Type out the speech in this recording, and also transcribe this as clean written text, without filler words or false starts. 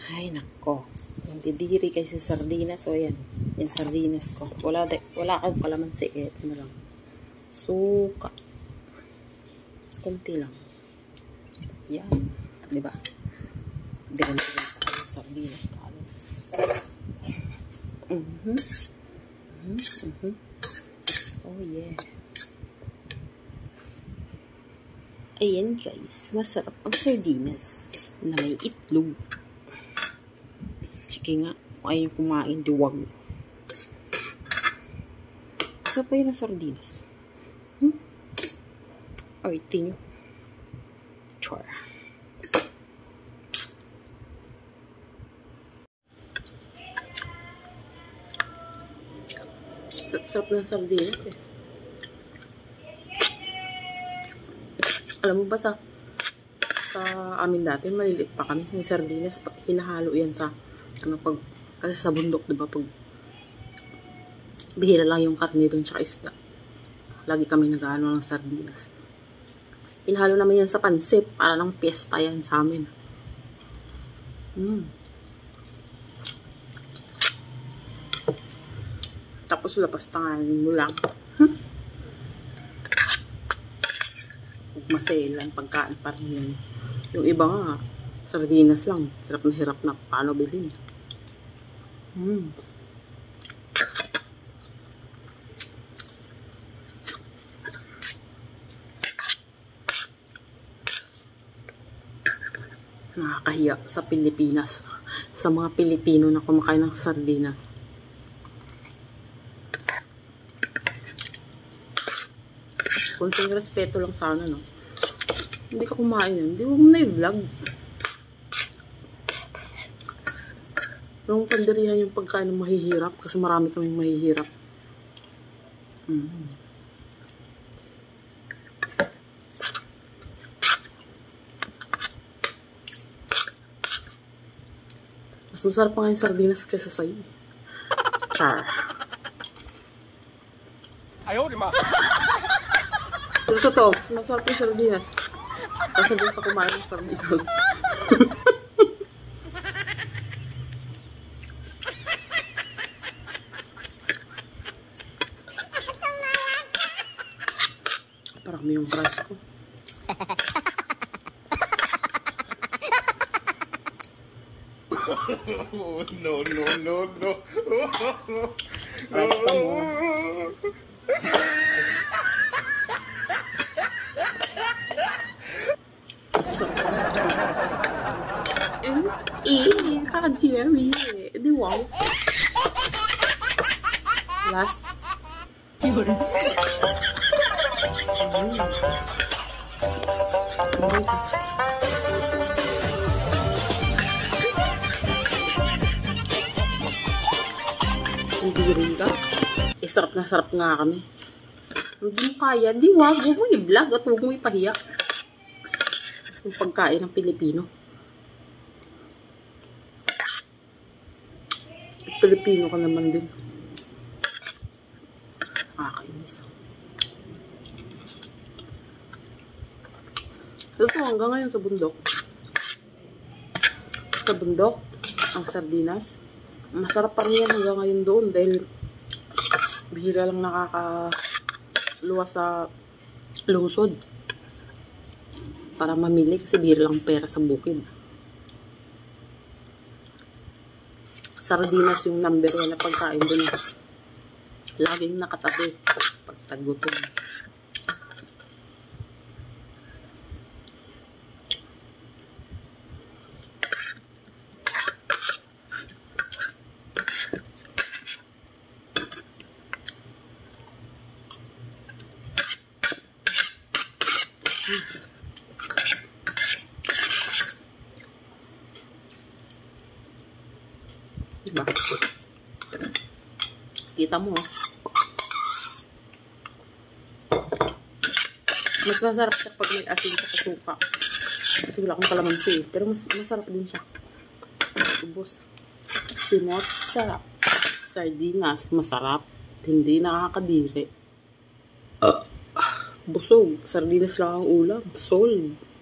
Ay, nako. Nandidiri kayo sa sardinas. O, yan. Yung sardinas ko. Wala kang kalamansi. Ito na lang. Suka. Kunti lang. Yan. Diba? Digan-digan pa kayo sa sardinas ko. Oh, yeah. Ayan, guys. Masarap ang sardinas na may itlog. Sige nga, kung ayaw kumain, diwag. Isa pa yun ang sardinas. Ay, tingin. Char. Sarap ng sardinas eh. Alam mo ba sa amin dati, maliliit pa kami. Yung sardinas, hinahalo yan sa kasi sa bundok, diba, pag bihira lang yung karne doon tsaka isda. Lagi kami nag-ano ng sardinas. Hinahalo naman yan sa pansit, para ng piyesta yan sa amin. Tapos lapas tanganin mo lang. Maselan pagkaan pa rin yun. Yung iba nga, sardinas lang. Hirap na paano bilhin. Nakakahiya sa Pilipinas. Sa mga Pilipino na kumakain ng sardinas. Kunting respeto lang sana, no? Hindi ka kumain yan. Hindi mo na i-vlog. Yung pandirihan yung pagkain ng mahihirap. Kasi marami kaming mahihirap. Mas masarap pa nga yung sardinas kaysa sa'yo. Char. Ayaw, di ma. Pero totoo, masarap yung sardinas. Kasi din sa kumain ng sardinas. Parang yung price ko. No. Price pa mo. Jerry, di wow. Last. Hindi rin ka. Sarap na sarap nga kami. Hindi mo kaya, di wag mo i-vlog at huwag mo ipahiya. Yung pagkain ng Pilipino. Pilipino ka naman din. Nakakainis. Ito hanggang ngayon sa bundok. Sa bundok, ang sardinas. Masarap pa rin yan hanggang ngayon doon dahil bihira lang nakakaluwas sa lungsod. Para mamili kasi bihira lang pera sa bukid. Sardinas yung number 1 na pagkain doon. Laging nakatabi pag tagutom. Diba? Kita mo. Mas masarap siya pag may asin sa suka. Kasi wala akong kalamansi. Pero masarap din siya. Ubos. Simot, sarap. Sardinas, masarap. Hindi nakakadiri. Busog. Sardinas lang ang ulam. Sold.